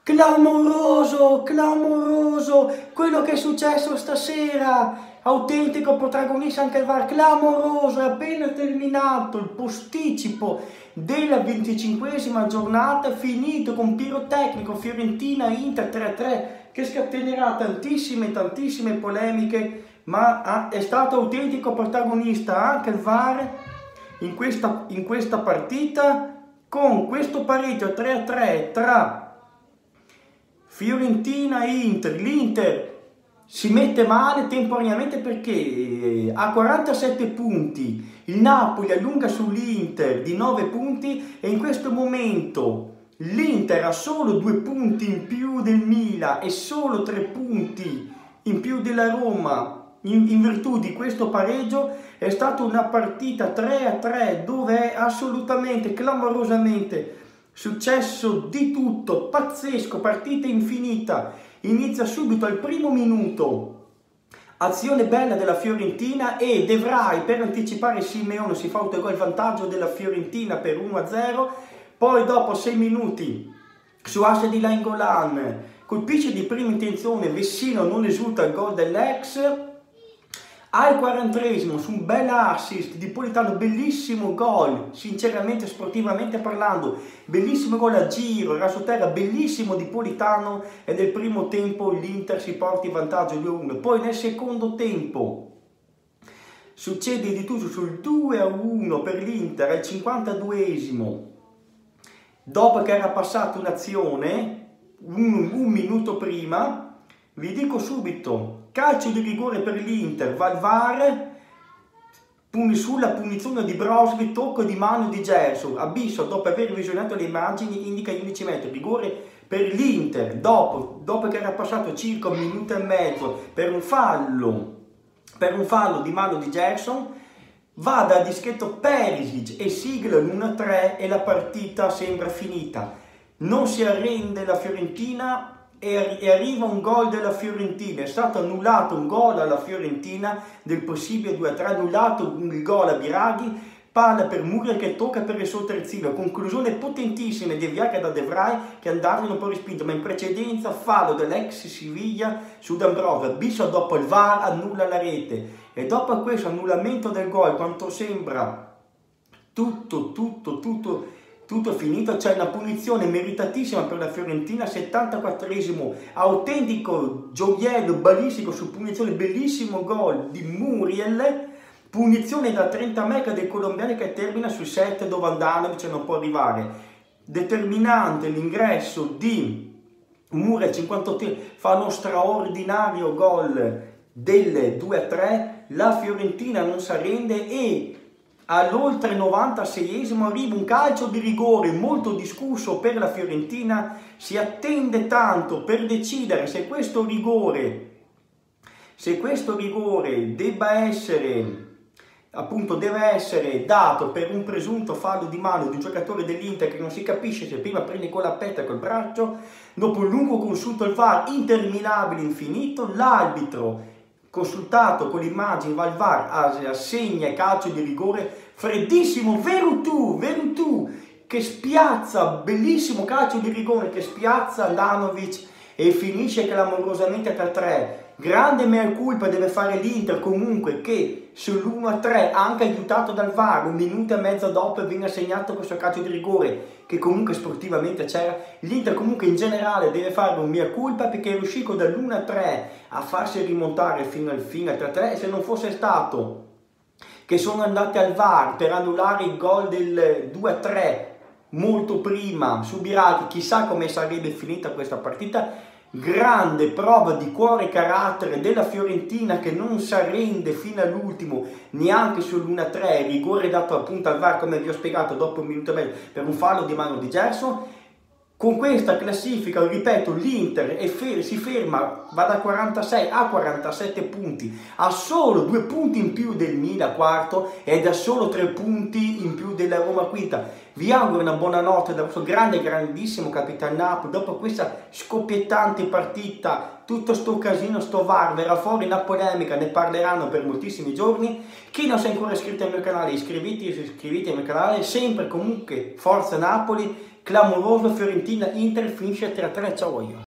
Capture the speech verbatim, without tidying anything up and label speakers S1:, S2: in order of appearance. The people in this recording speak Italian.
S1: Clamoroso, clamoroso, quello che è successo stasera, autentico protagonista anche il V A R, clamoroso, è appena terminato il posticipo della venticinquesima giornata, finito con pirotecnico Fiorentina-Inter tre a tre, che scatenerà tantissime, tantissime polemiche, ma è stato autentico protagonista anche il V A R in questa, in questa partita, con questo pareggio tre a tre tra Fiorentina e Inter. L'Inter si mette male temporaneamente perché ha quarantasette punti, il Napoli allunga sull'Inter di nove punti e in questo momento l'Inter ha solo due punti in più del Milan e solo tre punti in più della Roma. In, in virtù di questo pareggio è stata una partita tre a tre dove è assolutamente, clamorosamente successo di tutto, pazzesco, partita infinita. Inizia subito al primo minuto, azione bella della Fiorentina e De Vrij per anticipare Simeone si fa autogol il vantaggio della Fiorentina per uno a zero. Poi dopo sei minuti su asse di Nainggolan colpisce di prima intenzione, Vecino non esulta il gol dell'ex. Al quarantesimo su un bel assist di Politano, bellissimo gol, sinceramente sportivamente parlando, bellissimo gol a giro, rasoterra, bellissimo di Politano, e nel primo tempo l'Inter si porta in vantaggio due a uno. Poi nel secondo tempo succede di tutto sul due a uno per l'Inter al cinquantaduesimo, dopo che era passata un'azione un, un minuto prima. Vi dico subito, calcio di rigore per l'Inter, va al V A R, puni sulla punizione di Brozovic, tocco di mano di Gerson, Abisso dopo aver visionato le immagini indica gli undici metri, rigore per l'Inter, dopo, dopo che era passato circa un minuto e mezzo per un fallo, per un fallo di mano di Gerson, va da dischetto Perisic e sigla l'uno a tre e la partita sembra finita. Non si arrende la Fiorentina e arriva un gol della Fiorentina, è stato annullato un gol alla Fiorentina del possibile due a tre, annullato il gol a Biraghi, palla per Muriel che tocca per il suo terzino, conclusione potentissima deviata da De Vrij che andato un po' respinto, ma in precedenza fallo dell'ex Siviglia su D'Ambrosio. Abisso dopo il V A R annulla la rete e dopo questo annullamento del gol, quanto sembra tutto, tutto, tutto tutto finito, c'è una punizione meritatissima per la Fiorentina, settantaquattresimo, autentico gioiello balistico su punizione, bellissimo gol di Muriel, punizione da trenta metri del colombiano che termina sui set dove Andanovic non può arrivare. Determinante l'ingresso di Muriel, cinquantotto, fa uno straordinario gol del due a tre, la Fiorentina non si arrende e all'oltre novantaseiesimo arriva un calcio di rigore molto discusso per la Fiorentina, si attende tanto per decidere se questo rigore, se questo rigore debba essere, appunto deve essere dato per un presunto fallo di mano di un giocatore dell'Inter che non si capisce se prima prende con la petta col braccio. Dopo un lungo consulto al V A R interminabile, infinito, l'arbitro consultato con l'immagine va al V A R, assegna calcio di rigore freddissimo, Veretout, Veretout che spiazza, bellissimo calcio di rigore che spiazza Andanovic e finisce clamorosamente a tre a tre. Grande mea culpa deve fare l'Inter comunque che sull'uno a tre, anche aiutato dal V A R, un minuto e mezzo dopo viene assegnato questo calcio di rigore che comunque sportivamente c'era. L'Inter comunque in generale deve fare un mea culpa perché è riuscito dall'uno a tre a farsi rimontare fino al fine al tre a tre e se non fosse stato che sono andati al V A R per annullare il gol del due a tre molto prima su Biraghi, chissà come sarebbe finita questa partita. Grande prova di cuore e carattere della Fiorentina che non si arrende fino all'ultimo, neanche sull'uno a tre, rigore dato appunto al V A R come vi ho spiegato dopo un minuto e mezzo per un fallo di mano di Gerson. Con questa classifica, ripeto, l'Inter si ferma, va da quarantasei a quarantasette punti, ha solo due punti in più del Milan quarto ed ha solo tre punti in più della Roma quinta. Vi auguro una buona notte da questo grande, grandissimo capitano Napoli. Dopo questa scoppiettante partita, tutto sto casino, sto V A R, verrà fuori una polemica, ne parleranno per moltissimi giorni. Chi non si è ancora iscritto al mio canale, iscrivetevi, iscrivetevi al mio canale, sempre comunque Forza Napoli. clamoroso. Fiorentina-Inter finisce tre a tre, ciao.